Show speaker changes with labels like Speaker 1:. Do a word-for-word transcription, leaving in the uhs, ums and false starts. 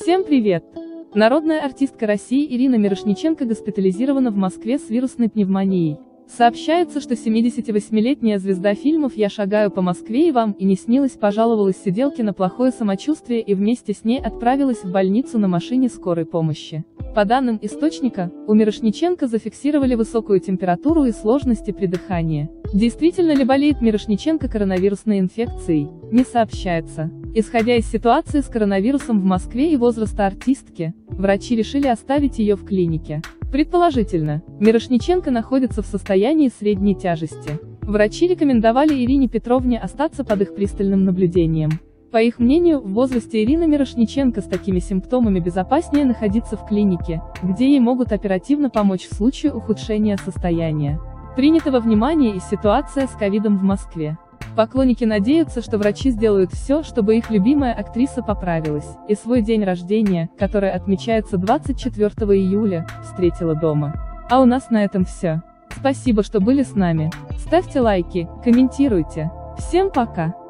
Speaker 1: Всем привет! Народная артистка России Ирина Мирошниченко госпитализирована в Москве с вирусной пневмонией. Сообщается, что семидесятивосьмилетняя звезда фильмов «Я шагаю по Москве и вам и не снилось» пожаловалась сиделке на плохое самочувствие и вместе с ней отправилась в больницу на машине скорой помощи. По данным источника, у Мирошниченко зафиксировали высокую температуру и сложности при дыхании. Действительно ли болеет Мирошниченко коронавирусной инфекцией, не сообщается. Исходя из ситуации с коронавирусом в Москве и возраста артистки, врачи решили оставить ее в клинике. Предположительно, Мирошниченко находится в состоянии средней тяжести. Врачи рекомендовали Ирине Петровне остаться под их пристальным наблюдением. По их мнению, в возрасте Ирины Мирошниченко с такими симптомами безопаснее находиться в клинике, где ей могут оперативно помочь в случае ухудшения состояния. Принята во внимание и ситуация с ковидом в Москве. Поклонники надеются, что врачи сделают все, чтобы их любимая актриса поправилась, и свой день рождения, который отмечается двадцать четвёртого июля, встретила дома. А у нас на этом все. Спасибо, что были с нами. Ставьте лайки, комментируйте. Всем пока!